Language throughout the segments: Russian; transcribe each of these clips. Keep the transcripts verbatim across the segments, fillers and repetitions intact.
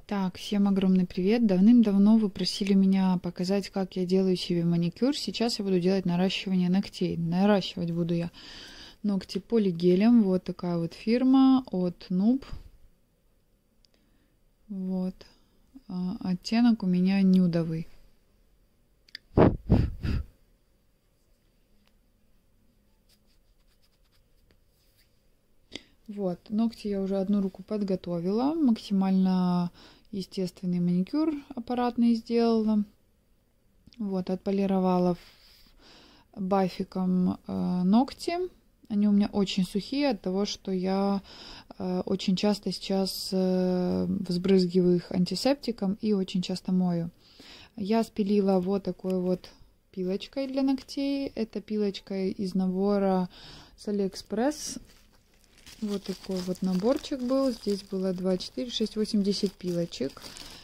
Так, всем огромный привет. Давным-давно вы просили меня показать, как я делаю себе маникюр. Сейчас я буду делать наращивание ногтей. Наращивать буду я ногти полигелем. Вот такая вот фирма от Нуб. Вот. А, оттенок у меня нюдовый. Вот, ногти я уже одну руку подготовила, максимально естественный маникюр аппаратный сделала. Вот, отполировала бафиком э, ногти. Они у меня очень сухие от того, что я э, очень часто сейчас э, взбрызгиваю их антисептиком и очень часто мою. Я спилила вот такой вот пилочкой для ногтей. Это пилочка из набора с Алиэкспресс. Вот такой вот наборчик был. Здесь было два, четыре, шесть, восемь, десять пилочек.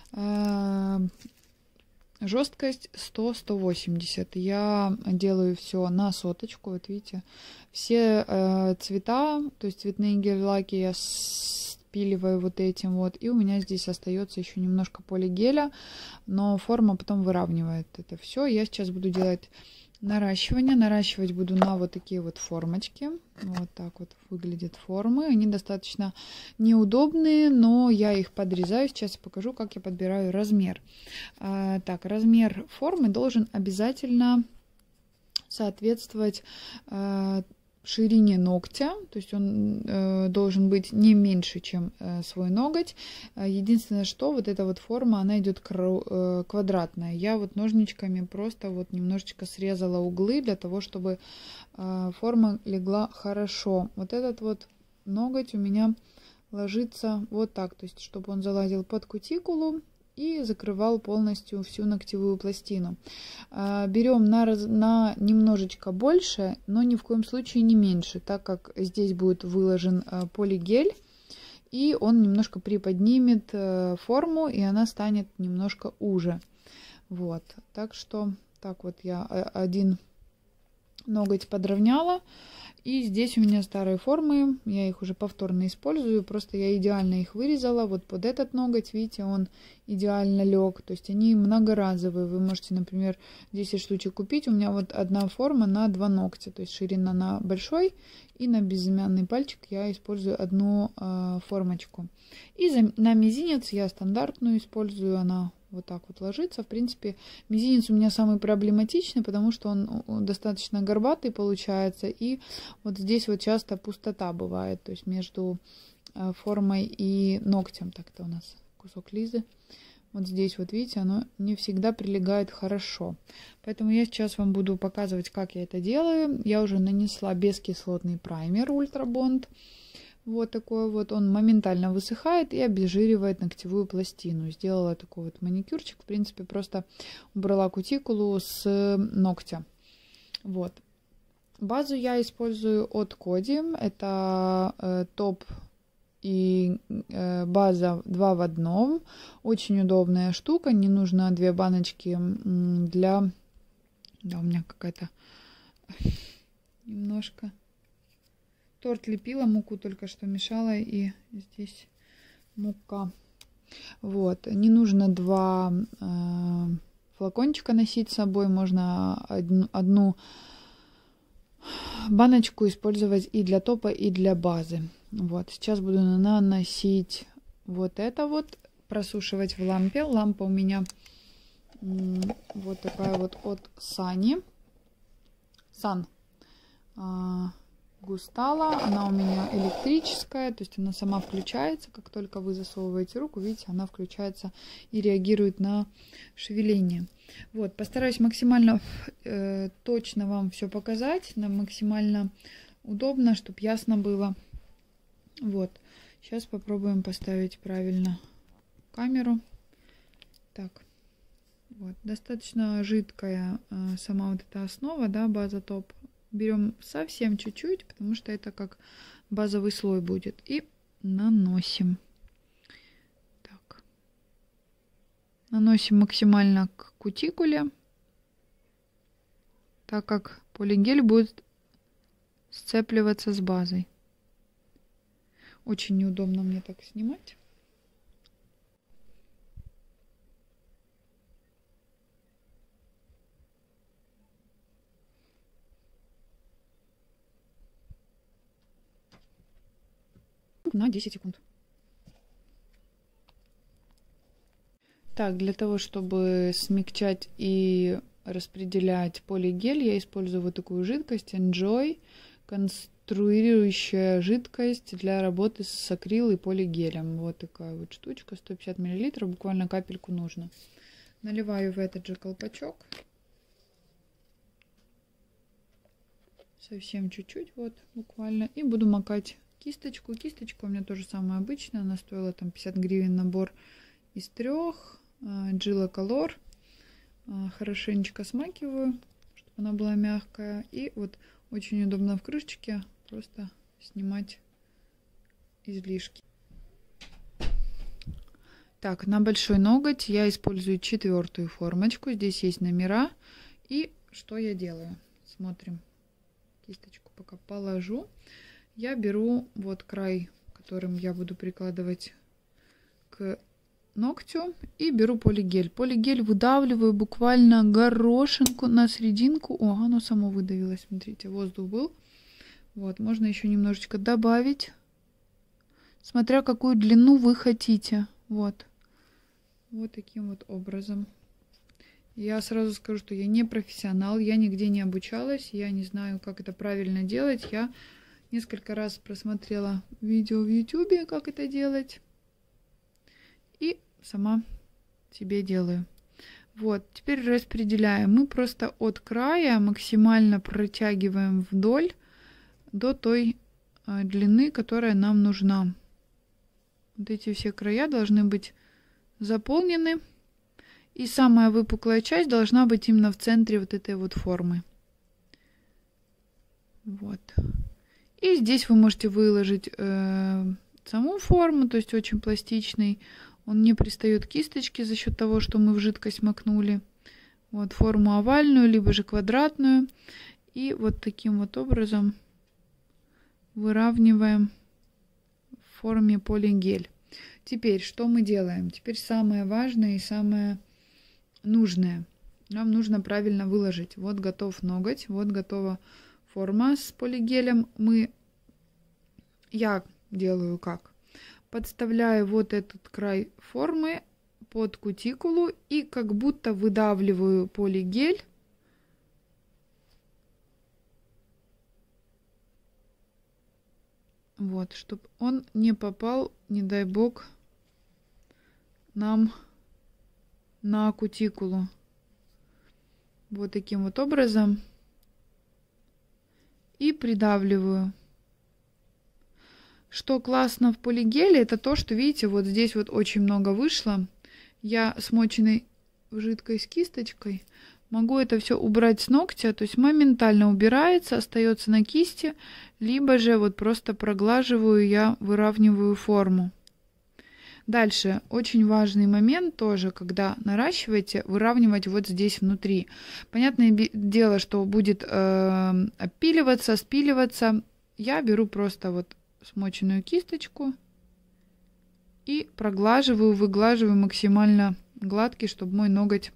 Жесткость сто — сто восемьдесят. Я делаю все на соточку. Вот видите, все э, цвета, то есть цветные гель-лаки я спиливаю вот этим вот. И у меня здесь остается еще немножко полигеля, но форма потом выравнивает это все. Я сейчас буду делать наращивание. Наращивать буду на вот такие вот формочки. Вот так вот выглядят формы. Они достаточно неудобные, но я их подрезаю. Сейчас покажу, как я подбираю размер. А, так, размер формы должен обязательно соответствовать а, ширине ногтя, то есть он э, должен быть не меньше, чем э, свой ноготь. Единственное, что вот эта вот форма, она идет э, квадратная. Я вот ножничками просто вот немножечко срезала углы для того, чтобы э, форма легла хорошо. Вот этот вот ноготь у меня ложится вот так, то есть чтобы он залазил под кутикулу и закрывал полностью всю ногтевую пластину. Берем на, на немножечко больше, но ни в коем случае не меньше, так как здесь будет выложен полигель, и он немножко приподнимет форму, и она станет немножко уже. Вот, так что так вот я один ноготь подровняла. И здесь у меня старые формы, я их уже повторно использую, просто я идеально их вырезала. Вот под этот ноготь, видите, он идеально лег, то есть они многоразовые. Вы можете, например, десять штучек купить. У меня вот одна форма на два ногтя, то есть ширина на большой и на безымянный пальчик я использую одну э, формочку. И за, на мизинец я стандартную использую, она вот так вот ложится. В принципе, мизинец у меня самый проблематичный, потому что он достаточно горбатый получается. И вот здесь вот часто пустота бывает. То есть между формой и ногтем. Так-то у нас кусок лизы. Вот здесь вот видите, оно не всегда прилегает хорошо. Поэтому я сейчас вам буду показывать, как я это делаю. Я уже нанесла бескислотный праймер Ультра Бонд. Вот такой вот, он моментально высыхает и обезжиривает ногтевую пластину. Сделала такой вот маникюрчик, в принципе, просто убрала кутикулу с ногтя. Вот. Базу я использую от Коди, это э, топ и э, база два в одном. Очень удобная штука, не нужно две баночки для... Да, у меня какая-то немножко... Торт лепила, муку только что мешала, и здесь мука. Вот, не нужно два э, флакончика носить с собой, можно одну, одну баночку использовать и для топа, и для базы. Вот, сейчас буду наносить вот это вот, просушивать в лампе. Лампа у меня вот такая вот от Сани. Сан. Густала, она у меня электрическая, то есть она сама включается, как только вы засовываете руку, видите, она включается и реагирует на шевеление. Вот, постараюсь максимально э, точно вам все показать, нам максимально удобно, чтобы ясно было. Вот, сейчас попробуем поставить правильно камеру. Так, вот, достаточно жидкая э, сама вот эта основа, да, база топ. Берем совсем чуть-чуть, потому что это как базовый слой будет. И наносим. Так. Наносим максимально к кутикуле, так как полигель будет сцепливаться с базой. Очень неудобно мне так снимать. на десять секунд. Так, для того, чтобы смягчать и распределять полигель, я использую вот такую жидкость Enjoy, конструирующая жидкость для работы с акрил и полигелем. Вот такая вот штучка, сто пятьдесят миллилитров, буквально капельку нужно. Наливаю в этот же колпачок. Совсем чуть-чуть, вот, буквально. И буду макать кисточку. Кисточка у меня тоже самая обычная. Она стоила там пятьдесят гривен, набор из трех. Jilla Color. Хорошенечко смакиваю, чтобы она была мягкая. И вот очень удобно в крышечке просто снимать излишки. Так, на большой ноготь я использую четвертую формочку. Здесь есть номера. И что я делаю? Смотрим. Кисточку пока положу. Я беру вот край, которым я буду прикладывать к ногтю, и беру полигель. Полигель выдавливаю буквально горошинку на серединку. О, оно само выдавилось, смотрите, воздух был. Вот, можно еще немножечко добавить, смотря какую длину вы хотите. Вот, вот таким вот образом. Я сразу скажу, что я не профессионал, я нигде не обучалась, я не знаю, как это правильно делать. Я несколько раз просмотрела видео в ютубе, как это делать. И сама себе делаю. Вот, теперь распределяем. Мы просто от края максимально протягиваем вдоль до той а, длины, которая нам нужна. Вот эти все края должны быть заполнены. И самая выпуклая часть должна быть именно в центре вот этой вот формы. Вот. И здесь вы можете выложить э, саму форму, то есть очень пластичный. Он не пристает к кисточке за счет того, что мы в жидкость макнули. Вот форму овальную, либо же квадратную. И вот таким вот образом выравниваем в форме полигель. Теперь что мы делаем? Теперь самое важное и самое нужное. Нам нужно правильно выложить. Вот готов ноготь, вот готова форма с полигелем. Мы, я делаю как? Подставляю вот этот край формы под кутикулу и как будто выдавливаю полигель. Вот, чтобы он не попал, не дай бог, нам на кутикулу. Вот таким вот образом. И придавливаю. Что классно в полигеле, это то, что, видите, вот здесь вот очень много вышло. Я смоченной в жидкость кисточкой могу это все убрать с ногтя, то есть моментально убирается, остается на кисти, либо же вот просто проглаживаю, я выравниваю форму. Дальше, очень важный момент тоже, когда наращиваете, выравнивать вот здесь внутри. Понятное дело, что будет э, опиливаться, спиливаться. Я беру просто вот смоченную кисточку и проглаживаю, выглаживаю максимально гладкий, чтобы мой ноготь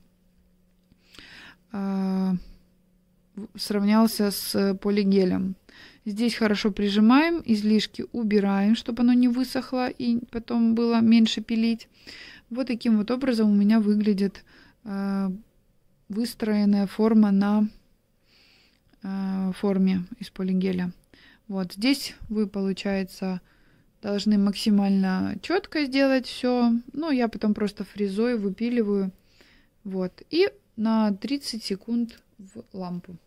э, сравнялся с полигелем. Здесь хорошо прижимаем, излишки убираем, чтобы оно не высохло и потом было меньше пилить. Вот таким вот образом у меня выглядит э, выстроенная форма на э, форме из полигеля. Вот здесь вы, получается, должны максимально четко сделать все. Ну, я потом просто фрезой выпиливаю. Вот. И на тридцать секунд в лампу.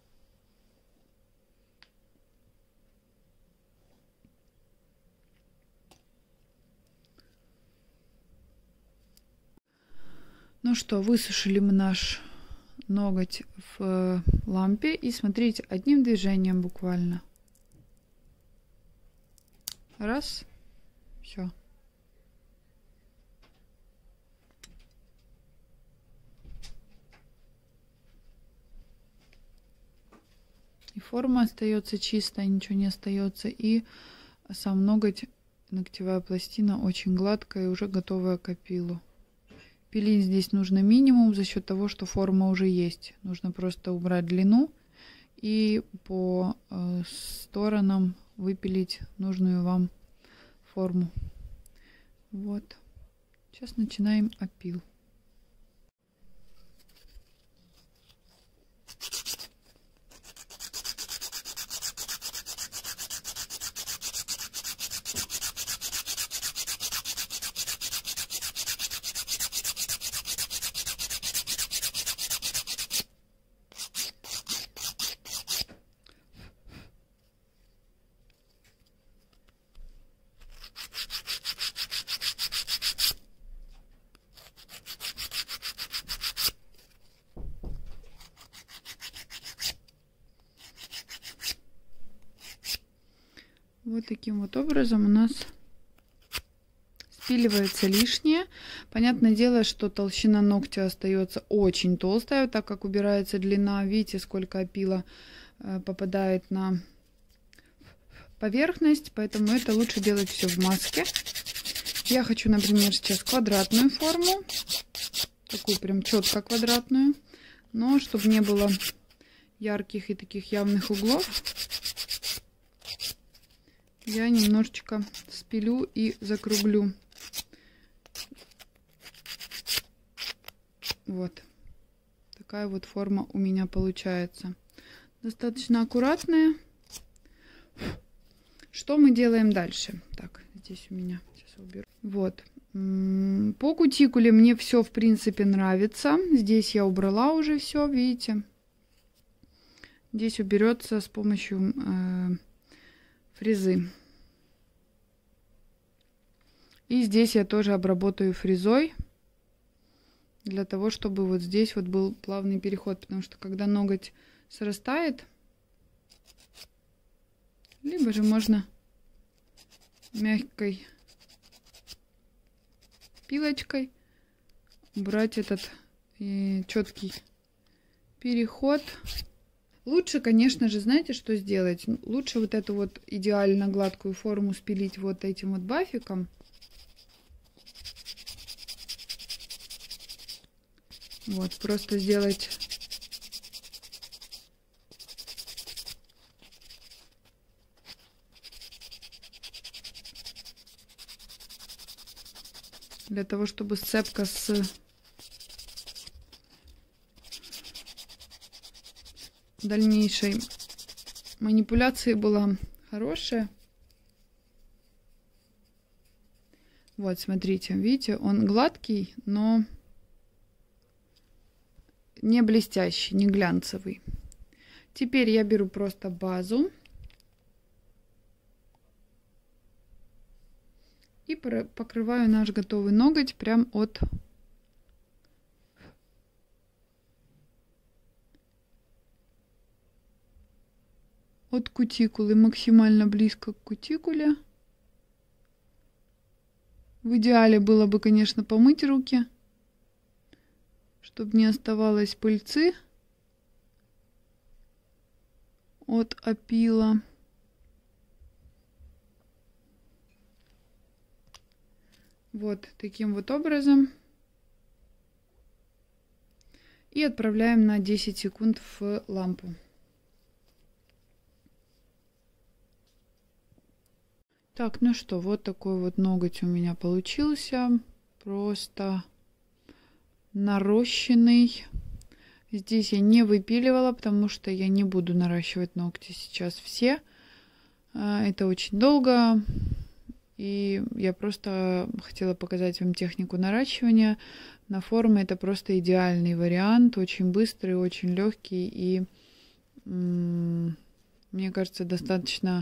Ну что, высушили мы наш ноготь в лампе. И смотрите, одним движением буквально. Раз. Все. И форма остается чистая, ничего не остается. И сам ноготь, ногтевая пластина очень гладкая и уже готовая к опилу. Пилить здесь нужно минимум за счет того, что форма уже есть. Нужно просто убрать длину и по э, сторонам выпилить нужную вам форму. Вот. Сейчас начинаем опил. Вот таким вот образом у нас спиливается лишнее. Понятное дело, что толщина ногтя остается очень толстая, так как убирается длина. Видите, сколько опила попадает на поверхность, поэтому это лучше делать все в маске. Я хочу, например, сейчас квадратную форму, такую прям четко квадратную, но чтобы не было ярких и таких явных углов, я немножечко спилю и закруглю. Вот такая вот форма у меня получается. Достаточно аккуратная. Что мы делаем дальше? Так, здесь у меня, сейчас я уберу. Вот. По кутикуле мне все, в принципе, нравится. Здесь я убрала уже все, видите. Здесь уберется с помощью э, фрезы. И здесь я тоже обработаю фрезой, для того, чтобы вот здесь вот был плавный переход. Потому что когда ноготь срастает, либо же можно мягкой пилочкой убрать этот четкий переход. Лучше, конечно же, знаете, что сделать? Лучше вот эту вот идеально гладкую форму спилить вот этим вот бафиком. Вот, просто сделать для того, чтобы сцепка с дальнейшей манипуляцией была хорошая. Вот, смотрите, видите, он гладкий, но не блестящий, не глянцевый. Теперь я беру просто базу и покрываю наш готовый ноготь прям от от кутикулы, максимально близко к кутикуле. В идеале было бы, конечно, помыть руки, чтобы не оставалось пыльцы от опила. Вот таким вот образом. И отправляем на десять секунд в лампу. Так, ну что, вот такой вот ноготь у меня получился. Просто нарощенный. Здесь я не выпиливала, потому что я не буду наращивать ногти сейчас все. Это очень долго. И я просто хотела показать вам технику наращивания. На форме это просто идеальный вариант. Очень быстрый, очень легкий. И мне кажется, достаточно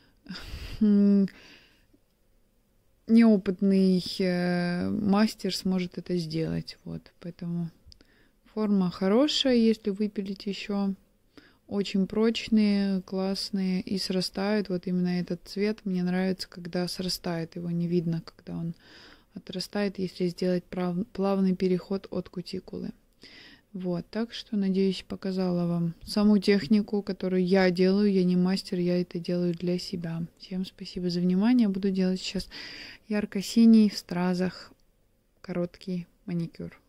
неопытный мастер сможет это сделать. Вот, поэтому форма хорошая, если выпилить еще. Очень прочные, классные и срастают. Вот именно этот цвет мне нравится, когда срастает. Его не видно, когда он отрастает, если сделать плавный переход от кутикулы. Вот, так что, надеюсь, показала вам саму технику, которую я делаю. Я не мастер, я это делаю для себя. Всем спасибо за внимание. Буду делать сейчас ярко-синий в стразах короткий маникюр.